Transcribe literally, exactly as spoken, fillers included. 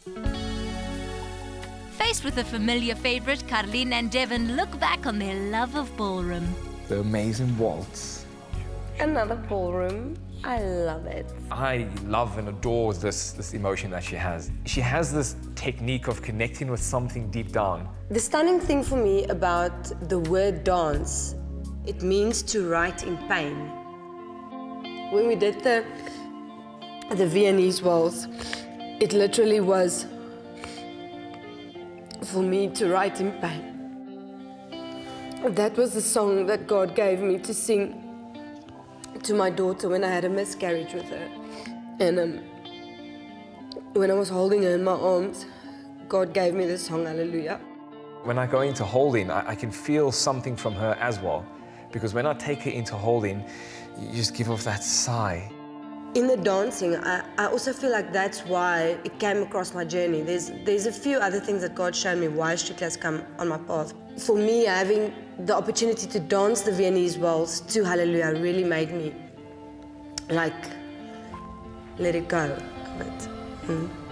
Faced with a familiar favourite, Carlene and Devon look back on their love of ballroom. The amazing waltz. Another ballroom. I love it. I love and adore this, this emotion that she has. She has this technique of connecting with something deep down. The stunning thing for me about the word dance, it means to write in pain. When we did the, the Viennese waltz, it literally was for me to write in pain. That was the song that God gave me to sing to my daughter when I had a miscarriage with her. And um, when I was holding her in my arms, God gave me this song, Hallelujah. When I go into holding, I, I can feel something from her as well. Because when I take her into holding, you just give off that sigh. In the dancing, I, I also feel like that's why it came across my journey. There's, there's a few other things that God showed me why Strictly has come on my path. For me, having the opportunity to dance the Viennese waltz to Hallelujah really made me, like, let it go a bit. Mm.